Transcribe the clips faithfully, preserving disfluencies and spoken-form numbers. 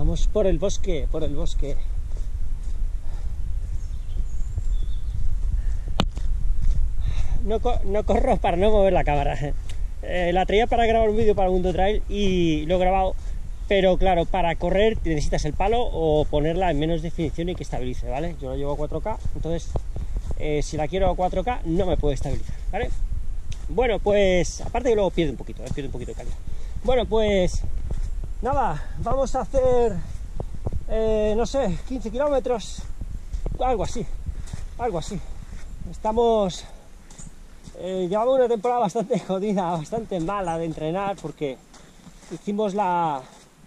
Vamos por el bosque, por el bosque. No, co no corro para no mover la cámara. Eh, la traía para grabar un vídeo para Mundo Trail y lo he grabado, pero claro, para correr necesitas el palo o ponerla en menos definición y que estabilice, ¿vale? Yo lo llevo a cuatro K, entonces eh, si la quiero a cuatro K no me puede estabilizar, ¿vale? Bueno, pues aparte que luego pierde un poquito, ¿eh? pierde un poquito de calidad. Bueno, pues nada, vamos a hacer, eh, no sé, quince kilómetros, algo así, algo así. Estamos... Eh, llevamos una temporada bastante jodida, bastante mala de entrenar, porque hicimos la...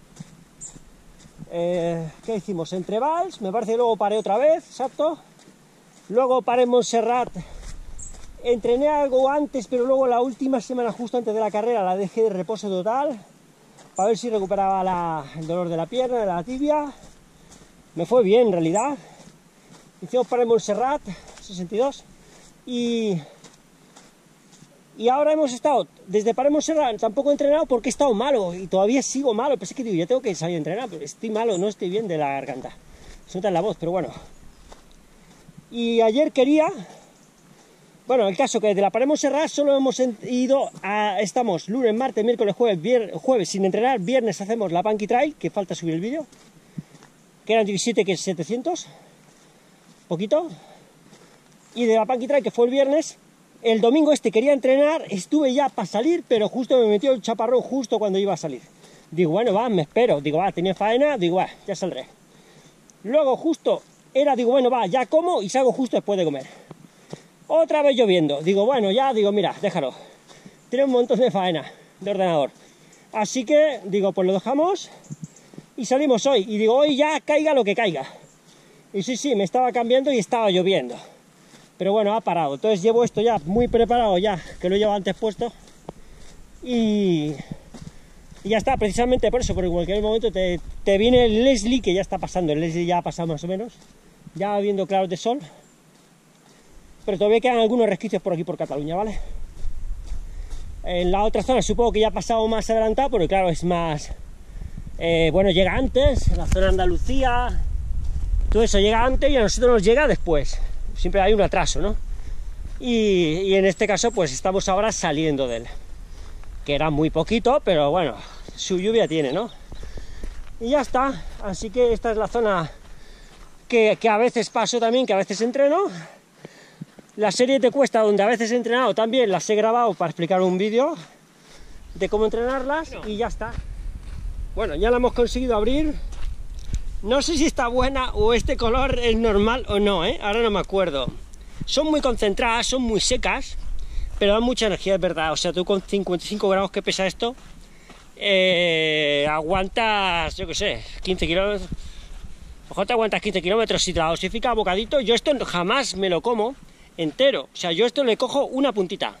Eh, ¿Qué hicimos? Entre Vals, me parece que luego paré otra vez, exacto. Luego paré en Montserrat, entrené algo antes, pero luego la última semana, justo antes de la carrera, la dejé de reposo total, para ver si recuperaba la, el dolor de la pierna, de la tibia. Me fue bien, en realidad. Hicimos paré en Montserrat, sesenta y dos, y... Y ahora hemos estado, desde Paré Montserrat, tampoco he entrenado porque he estado malo y todavía sigo malo. Pensé que digo, ya tengo que salir a entrenar, pero estoy malo, no estoy bien de la garganta. Se nota en la voz, pero bueno. Y ayer quería, bueno, el caso que desde la Paré Montserrat solo hemos ido a, estamos lunes, martes, miércoles, jueves, viernes, jueves sin entrenar, viernes hacemos la Punky Trail, que falta subir el vídeo, que eran diecisiete, que es setecientos, poquito. Y de la Punky Trail, que fue el viernes. El domingo este quería entrenar, estuve ya para salir, pero justo me metió el chaparrón justo cuando iba a salir. Digo, bueno, va, me espero. Digo, va, tenía faena, digo, va, ya saldré. Luego justo era, digo, bueno, va, ya como y salgo justo después de comer. Otra vez lloviendo. Digo, bueno, ya, digo, mira, déjalo. Tiene un montón de faena de ordenador. Así que, digo, pues lo dejamos y salimos hoy. Y digo, hoy ya caiga lo que caiga. Y sí, sí, me estaba cambiando y estaba lloviendo. Pero bueno, ha parado. Entonces llevo esto ya muy preparado, ya que lo llevo antes puesto. Y, y ya está, precisamente por eso, porque en cualquier momento te, te viene el Leslie, que ya está pasando. El Leslie ya ha pasado más o menos. Ya va viendo claros de sol. Pero todavía quedan algunos resquicios por aquí, por Cataluña, ¿vale? En la otra zona supongo que ya ha pasado más adelantado, porque claro, es más... Eh, bueno, llega antes, en la zona de Andalucía. Todo eso llega antes y a nosotros nos llega después. Siempre hay un atraso, ¿no? Y, y en este caso, pues estamos ahora saliendo de él. Que era muy poquito, pero bueno, su lluvia tiene, ¿no? Y ya está. Así que esta es la zona que, que a veces paso también, que a veces entreno. La serie Te Cuesta, donde a veces he entrenado, también las he grabado para explicar un vídeo de cómo entrenarlas. Y ya está. Bueno, ya la hemos conseguido abrir. No sé si está buena o este color es normal o no, ¿eh? Ahora no me acuerdo. Son muy concentradas, son muy secas, pero dan mucha energía, es verdad. O sea, tú con cincuenta y cinco gramos que pesa esto, eh, aguantas, yo qué sé, quince kilómetros. Ojo, te aguantas quince kilómetros si te la dosifica a bocadito. Yo esto jamás me lo como entero. O sea, yo esto le cojo una puntita.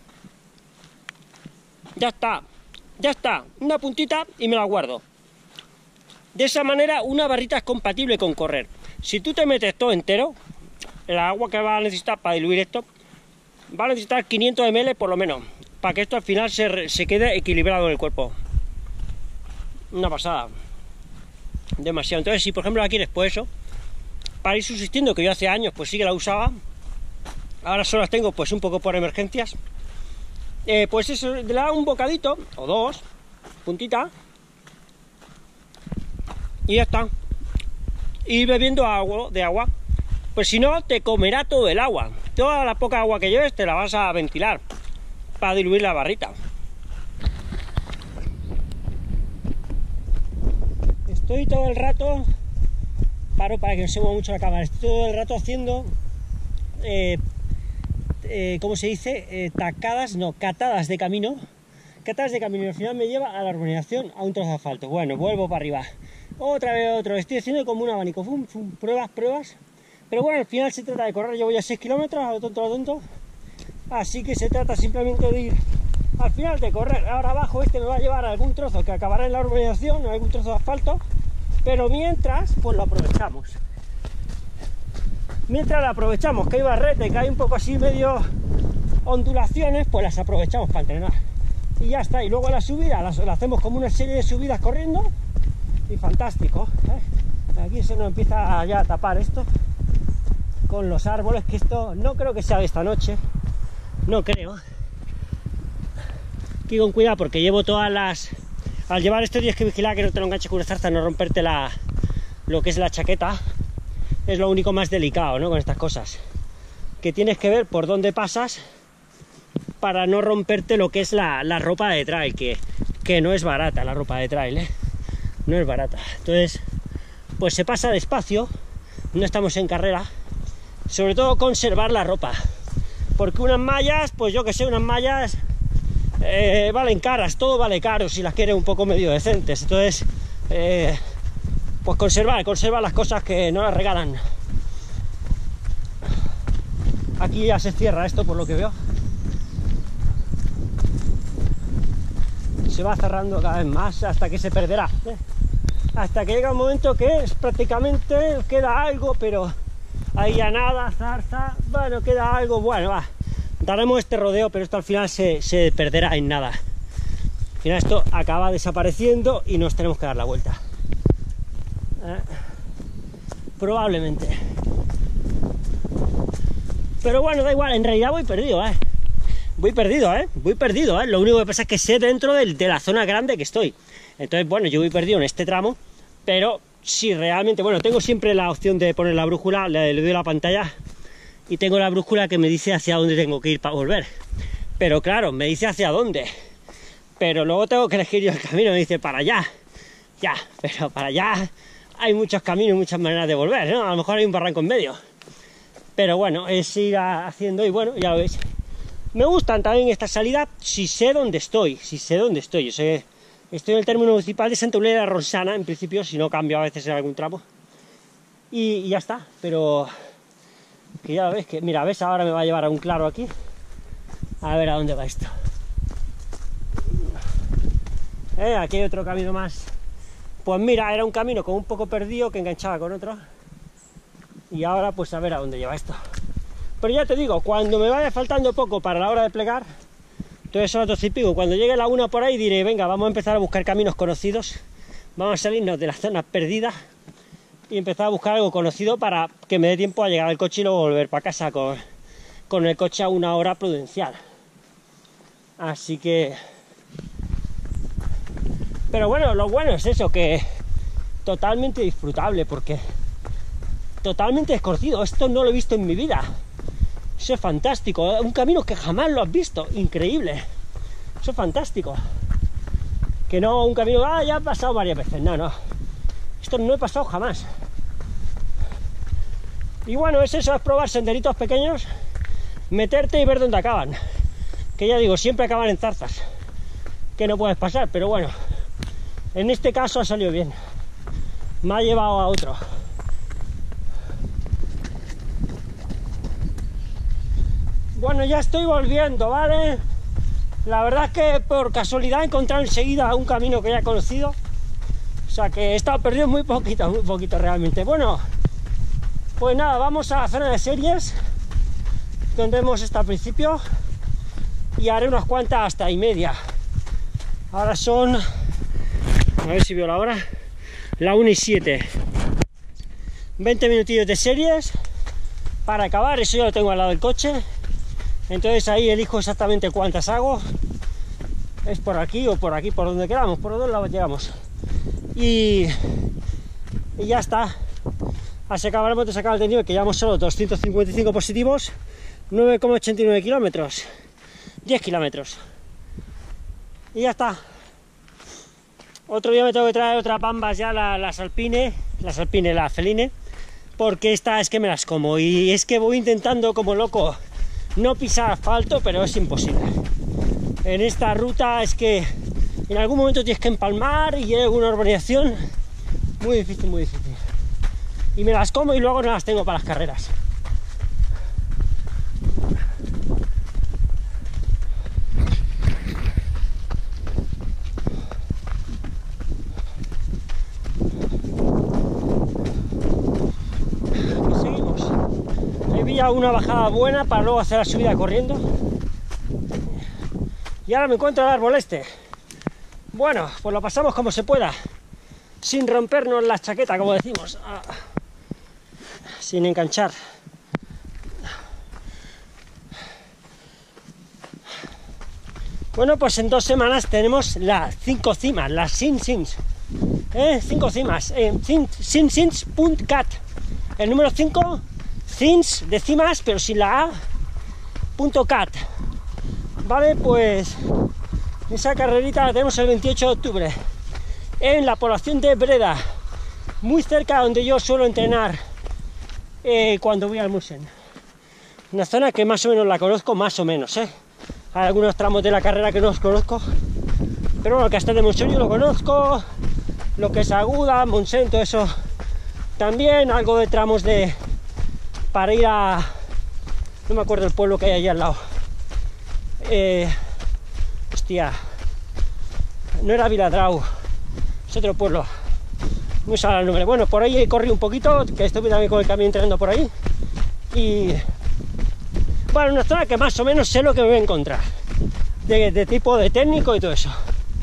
Ya está, ya está, una puntita y me la guardo. De esa manera una barrita es compatible con correr. Si tú te metes todo entero, el agua que va a necesitar para diluir esto, va a necesitar quinientos mililitros por lo menos, para que esto al final se, se quede equilibrado en el cuerpo. Una pasada. Demasiado. Entonces, si por ejemplo la quieres, pues eso, para ir subsistiendo, que yo hace años pues sí que la usaba, ahora solo las tengo pues un poco por emergencias, eh, pues eso, le da un bocadito, o dos, puntita, y ya está. Ir bebiendo agua, de agua, pues si no te comerá todo el agua. Toda la poca agua que lleves te la vas a ventilar para diluir la barrita. Estoy todo el rato, paro para que no se mueva mucho la cámara, estoy todo el rato haciendo eh, eh, ¿cómo se dice? Eh, tacadas, no, catadas de camino. Catadas de camino y al final me lleva a la urbanización, a un trozo de asfalto. Bueno, vuelvo para arriba. Otra vez otro, estoy haciendo como un abanico, fum, fum, pruebas, pruebas, pero bueno, al final se trata de correr. Yo voy a seis kilómetros, a lo tonto, a lo tonto, así que se trata simplemente de ir, al final de correr. Ahora abajo este me va a llevar a algún trozo que acabará en la urbanización, a algún trozo de asfalto, pero mientras, pues lo aprovechamos. Mientras lo aprovechamos, que hay barrete, que hay un poco así medio ondulaciones, pues las aprovechamos para entrenar. Y ya está, y luego la subida, la, la hacemos como una serie de subidas corriendo, y fantástico, ¿eh? Aquí se nos empieza ya a tapar esto con los árboles, que esto no creo que sea de esta noche, no creo. Aquí con cuidado porque llevo todas las... Al llevar esto tienes que vigilar que no te lo enganches con una zarza, no romperte la... lo que es la chaqueta. Es lo único más delicado, ¿no? Con estas cosas, que tienes que ver por dónde pasas para no romperte lo que es la, la ropa de trail, que, que no es barata la ropa de trail, ¿eh? No es barata. Entonces, pues se pasa despacio, no estamos en carrera, sobre todo conservar la ropa, porque unas mallas, pues yo que sé, unas mallas eh, valen caras, todo vale caro si las quieres un poco medio decentes. Entonces, eh, pues conservar, conservar las cosas que no las regalan. Aquí ya se cierra esto por lo que veo. Se va cerrando cada vez más hasta que se perderá, ¿eh? Hasta que llega un momento que es prácticamente queda algo, pero ahí ya nada, zarza, bueno, queda algo, bueno, va. Daremos este rodeo, pero esto al final se, se perderá en nada. Al final esto acaba desapareciendo y nos tenemos que dar la vuelta. Eh, probablemente. Pero bueno, da igual, en realidad voy perdido, ¿eh? Voy perdido, ¿eh? Voy perdido, ¿eh? Lo único que pasa es que sé dentro de, de la zona grande que estoy. Entonces, bueno, yo voy perdido en este tramo, pero si realmente... Bueno, tengo siempre la opción de poner la brújula, le, le doy a la pantalla y tengo la brújula que me dice hacia dónde tengo que ir para volver. Pero claro, me dice hacia dónde. Pero luego tengo que elegir yo el camino, me dice para allá. Ya, pero para allá hay muchos caminos, muchas maneras de volver, ¿no? A lo mejor hay un barranco en medio. Pero bueno, es ir haciendo y bueno, ya lo veis. Me gustan también estas salidas si sé dónde estoy, si sé dónde estoy. Yo sé, estoy en el término municipal de Santa Eulalia de Ronçana, en principio, si no cambio a veces en algún tramo. Y, y ya está, pero que ya ves que, mira, ves, ahora me va a llevar a un claro aquí. A ver a dónde va esto. Eh, aquí hay otro camino más. Pues mira, era un camino como un poco perdido que enganchaba con otro. Y ahora pues a ver a dónde lleva esto. Pero ya te digo, cuando me vaya faltando poco para la hora de plegar, entonces son las doce y pico, cuando llegue la una por ahí diré, venga, vamos a empezar a buscar caminos conocidos, vamos a salirnos de las zonas perdidas y empezar a buscar algo conocido para que me dé tiempo a llegar al coche y luego volver para casa con, con el coche a una hora prudencial. Así que... Pero bueno, lo bueno es eso, que totalmente disfrutable, porque totalmente desconocido, esto no lo he visto en mi vida. Eso es fantástico, un camino que jamás lo has visto, increíble. Eso es fantástico. Que no un camino, ah, ya he pasado varias veces, no, no. Esto no he pasado jamás. Y bueno, es eso, es probar senderitos pequeños, meterte y ver dónde acaban. Que ya digo, siempre acaban en zarzas, que no puedes pasar, pero bueno, en este caso ha salido bien. Me ha llevado a otro. Bueno, ya estoy volviendo, ¿vale? La verdad es que por casualidad he encontrado enseguida un camino que ya he conocido. O sea que he estado perdido muy poquito, muy poquito realmente. Bueno, pues nada, vamos a la zona de series, donde hemos estado al principio, y haré unas cuantas hasta y media. Ahora son, a ver si veo la hora, la una y siete. veinte minutillos de series para acabar, eso ya lo tengo al lado del coche. Entonces ahí elijo exactamente cuántas hago. Es por aquí o por aquí, por donde queramos, por los dos lados llegamos. Y, y ya está. Así acabaremos de sacar el desnivel, que llevamos solo doscientos cincuenta y cinco positivos, nueve coma ochenta y nueve kilómetros, diez kilómetros. Y ya está. Otro día me tengo que traer otras bambas ya, la, las alpine, las alpine, las feline, porque esta es que me las como. Y es que voy intentando como loco no pisar asfalto, pero es imposible. En esta ruta es que en algún momento tienes que empalmar y hay alguna urbanización. Muy difícil, muy difícil. Y me las como y luego no las tengo para las carreras. Aquí seguimos. He pillado una bajada buena para luego hacer la subida corriendo. Y ahora me encuentro el árbol este. Bueno, pues lo pasamos como se pueda. sin rompernos la chaqueta, como decimos, ah, sin enganchar. Bueno, pues en dos semanas tenemos las cinco cimas, las Sin Sins, ¿eh? cinco cimas, eh, sin sins punto cat, el número cinco, Sins de cimas, pero sin la A, punto cat. Vale, pues esa carrerita la tenemos el veintiocho de octubre, en la población de Breda, muy cerca de donde yo suelo entrenar eh, cuando voy al Musen. Una zona que más o menos la conozco, más o menos, ¿eh? Hay algunos tramos de la carrera que no os conozco, pero bueno, el Castell de Montseny lo conozco, lo que es Aguda, Montseny, todo eso también, algo de tramos de para ir a, no me acuerdo el pueblo que hay allí al lado, eh, hostia, no era Viladrau, es otro pueblo, no me sale el nombre. Bueno, por ahí corrí un poquito, que estoy también con el camión entrenando por ahí, y bueno, una zona que más o menos sé lo que me voy a encontrar, de, de tipo de técnico y todo eso.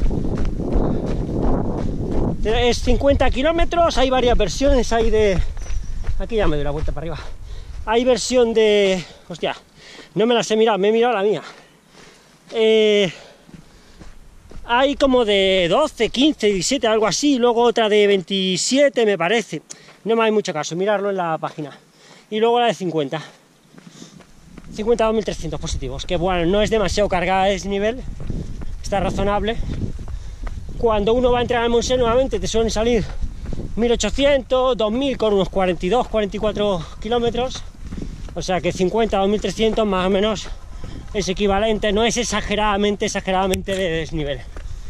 Es cincuenta kilómetros, hay varias versiones, hay de... Aquí ya me doy la vuelta para arriba. Hay versión de... Hostia, no me las he mirado, me he mirado la mía. Eh, hay como de doce, quince, diecisiete, algo así, y luego otra de veintisiete, me parece. No me hay mucho caso, mirarlo en la página. Y luego la de cincuenta. cincuenta dos mil trescientos positivos, que bueno, no es demasiado cargada a ese nivel, está razonable. Cuando uno va a entrar al Montseny nuevamente te suelen salir mil ochocientos, dos mil con unos cuarenta y dos, cuarenta y cuatro kilómetros, o sea que cincuenta, dos mil trescientos más o menos es equivalente, no es exageradamente, exageradamente de desnivel.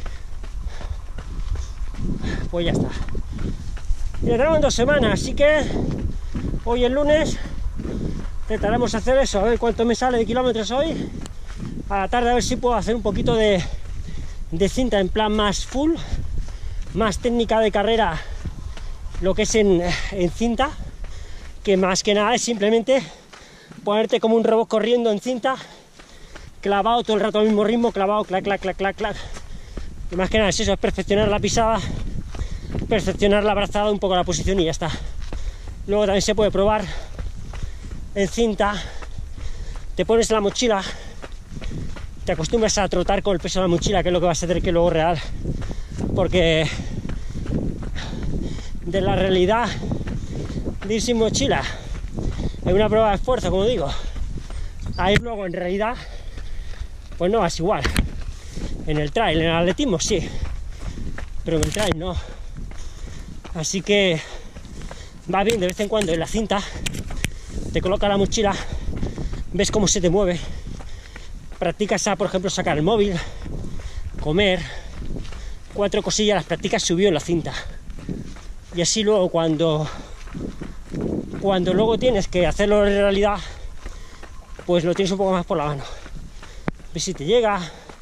Pues ya está. Y le tenemos en dos semanas, así que hoy el lunes intentaremos hacer eso, a ver cuánto me sale de kilómetros hoy. A la tarde a ver si puedo hacer un poquito de, de cinta en plan más full, más técnica de carrera, lo que es en, en cinta, que más que nada es simplemente ponerte como un robot corriendo en cinta, clavado todo el rato al mismo ritmo, clavado, clac, clac, clac, clac, clac. Y más que nada es eso, es perfeccionar la pisada, perfeccionar la brazada, un poco la posición y ya está. Luego también se puede probar en cinta, te pones la mochila, te acostumbras a trotar con el peso de la mochila, que es lo que vas a tener que luego real, porque de la realidad de ir sin mochila en una prueba de esfuerzo, como digo, a ir luego en realidad, pues no vas igual. En el trail, en el atletismo sí, pero en el trail no. Así que va bien de vez en cuando en la cinta, te coloca la mochila, ves cómo se te mueve, practicas a, por ejemplo, sacar el móvil, comer, cuatro cosillas, las practicas subió en la cinta. Y así luego cuando, cuando luego tienes que hacerlo en realidad, pues lo tienes un poco más por la mano. Ves si te llega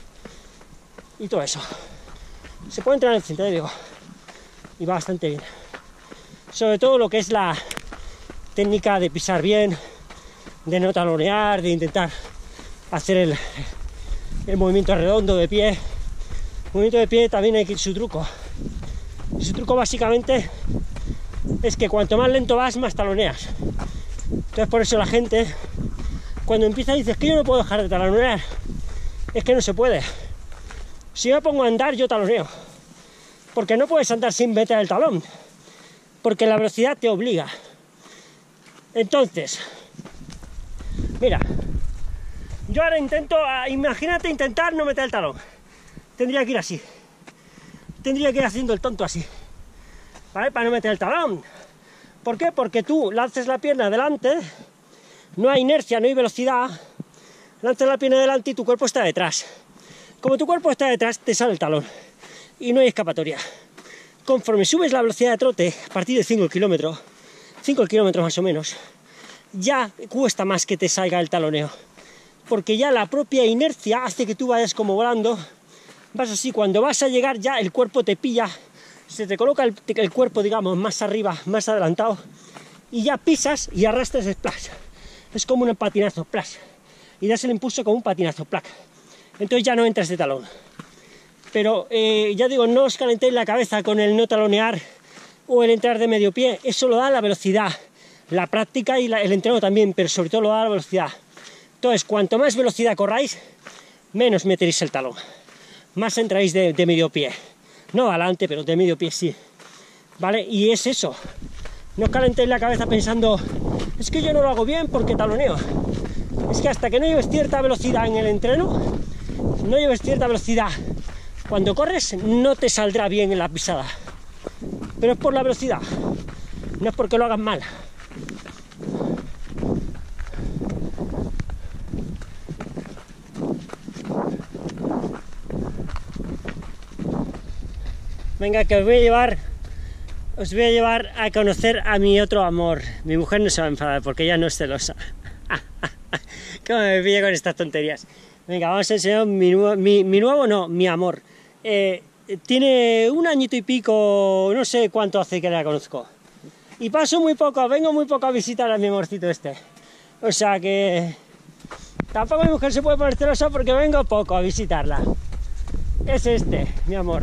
y todo eso. Se puede entrenar en cinta, te digo, y va bastante bien. Sobre todo lo que es la técnica de pisar bien, de no talonear, de intentar hacer el, el movimiento redondo de pie. El movimiento de pie también hay que su truco. Y su truco básicamente es que cuanto más lento vas, más taloneas. Entonces por eso la gente, cuando empieza dice, es que yo no puedo dejar de talonear. Es que no se puede. Si yo me pongo a andar, yo taloneo. Porque no puedes andar sin meter el talón. Porque la velocidad te obliga. Entonces, mira, yo ahora intento, imagínate intentar no meter el talón. Tendría que ir así. Tendría que ir haciendo el tonto así, ¿vale? Para no meter el talón. ¿Por qué? Porque tú lances la pierna adelante, no hay inercia, no hay velocidad, lanzas la pierna adelante y tu cuerpo está detrás. Como tu cuerpo está detrás, te sale el talón y no hay escapatoria. Conforme subes la velocidad de trote, a partir de cinco kilómetros, cinco kilómetros más o menos, ya cuesta más que te salga el taloneo, porque ya la propia inercia hace que tú vayas como volando, vas así, cuando vas a llegar ya el cuerpo te pilla, se te coloca el, el cuerpo, digamos, más arriba, más adelantado, y ya pisas y arrastras splash. Es como un patinazo, splash, y das el impulso como un patinazo, plac. Entonces ya no entras de talón. Pero eh, ya digo, no os calentéis la cabeza con el no talonear, o el entrar de medio pie, eso lo da la velocidad, la práctica y la, el entreno también, pero sobre todo lo da la velocidad. Entonces, cuanto más velocidad corráis, menos meteréis el talón, más entráis de, de medio pie, no adelante, pero de medio pie sí, ¿vale? Y es eso, no os calentéis la cabeza pensando, es que yo no lo hago bien porque taloneo. Es que hasta que no lleves cierta velocidad en el entreno, no lleves cierta velocidad, cuando corres no te saldrá bien en la pisada, pero es por la velocidad, no es porque lo hagas mal. Venga, que os voy a llevar, os voy a llevar a conocer a mi otro amor. Mi mujer no se va a enfadar porque ella no es celosa. ¿Cómo me pilla con estas tonterías? Venga, vamos a enseñar mi, mi, mi nuevo, no, mi amor. Eh, tiene un añito y pico, no sé cuánto hace que la conozco. Y paso muy poco, vengo muy poco a visitar a mi amorcito este. O sea que tampoco mi mujer se puede poner celosa porque vengo poco a visitarla. Es este, mi amor.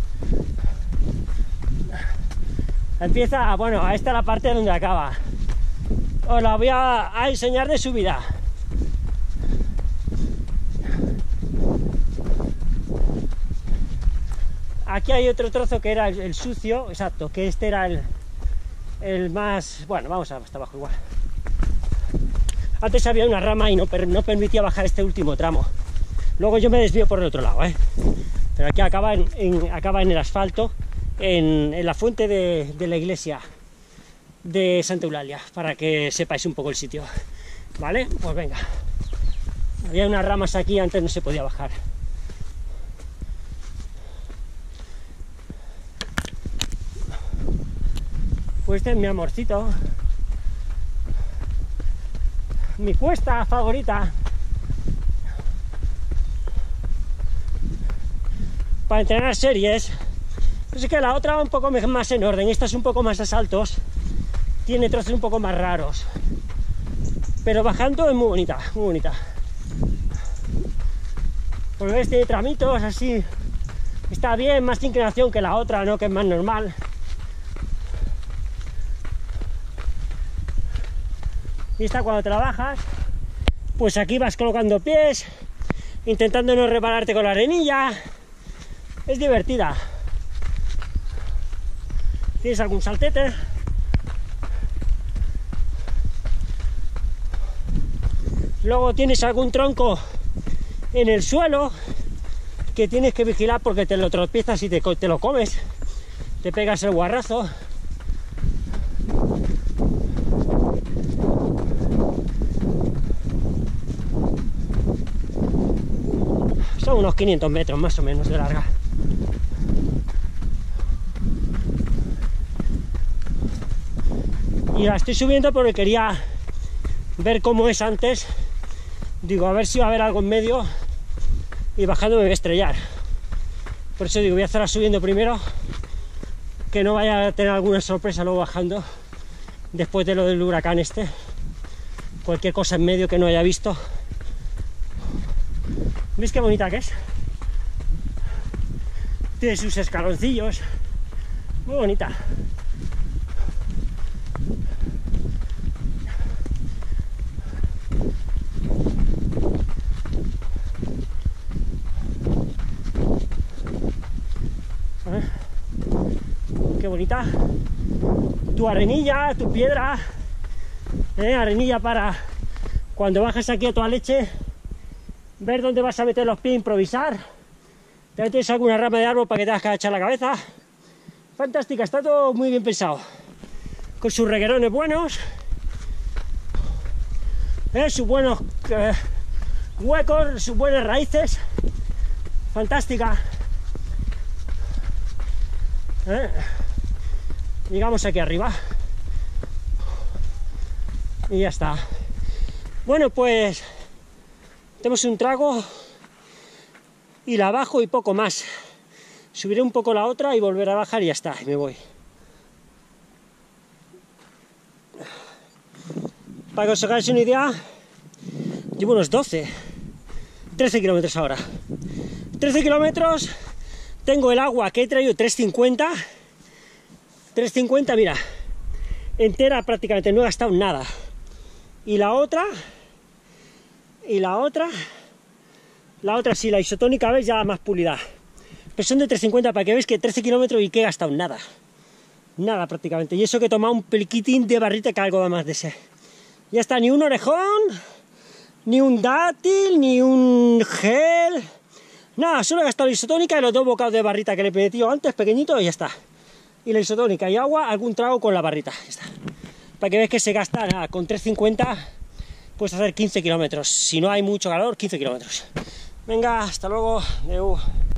Empieza, bueno, esta es la parte donde acaba. Os la voy a, a enseñar de subida. Aquí hay otro trozo que era el, el sucio, exacto, que este era el, el más... Bueno, vamos hasta abajo igual. Antes había una rama y no, no permitía bajar este último tramo. Luego yo me desvío por el otro lado, ¿eh? Pero aquí acaba en, en, acaba en el asfalto, en, en la fuente de, de la iglesia de Santa Eulalia, para que sepáis un poco el sitio, ¿vale? Pues venga. Había unas ramas aquí, antes no se podía bajar. Pues este es mi amorcito, mi cuesta favorita para entrenar series. Es que la otra va un poco más en orden, esta es un poco más a saltos, tiene trozos un poco más raros, pero bajando es muy bonita, muy bonita. Pues ves, tiene tramitos así, está bien, más inclinación que la otra, ¿no? Que es más normal. Y esta, cuando trabajas, pues aquí vas colocando pies, intentando no repararte con la arenilla. Es divertida. ¿Tienes algún saltete? Luego tienes algún tronco en el suelo que tienes que vigilar porque te lo tropiezas y te, te lo comes, te pegas el guarrazo. Son unos quinientos metros más o menos de larga. Y la estoy subiendo porque quería ver cómo es antes. Digo, a ver si va a haber algo en medio, y bajando me voy a estrellar. Por eso digo, voy a hacerla subiendo primero, que no vaya a tener alguna sorpresa luego bajando, después de lo del huracán este. Cualquier cosa en medio que no haya visto. ¿Veis qué bonita que es? Tiene sus escaloncillos, muy bonita. ¿Eh? Qué bonita. Tu arenilla, tu piedra, ¿eh? Arenilla para cuando bajas aquí a toda leche, ver dónde vas a meter los pies, improvisar. También tienes alguna rama de árbol para que te hagas agachar la cabeza. Fantástica, está todo muy bien pensado. Con sus reguerones buenos, ¿eh? Sus buenos eh, huecos, sus buenas raíces. Fantástica. ¿Eh? Llegamos aquí arriba. Y ya está. Bueno, pues tenemos un trago y la bajo y poco más. Subiré un poco la otra y volveré a bajar y ya está, y me voy. Para que os hagáis una idea, llevo unos doce, trece kilómetros ahora. trece kilómetros, tengo el agua que he traído tres cincuenta, trescientos cincuenta, mira, entera prácticamente, no he gastado nada. Y la otra, y la otra, la otra sí, la isotónica, ves, ya más pulida. Pero son de trescientos cincuenta para que veáis que trece kilómetros y que he gastado nada. Nada prácticamente. Y eso que he tomado un peliquitín de barrita que algo más de ese. Ya está, ni un orejón, ni un dátil, ni un gel. Nada, solo he gastado la isotónica y los dos bocados de barrita que le he metido antes, pequeñito, y ya está. Y la isotónica y agua, algún trago con la barrita. Ya está. Para que veáis que se gasta, nada, con trescientos cincuenta puedes hacer quince kilómetros. Si no hay mucho calor, quince kilómetros. Venga, hasta luego. Adeu.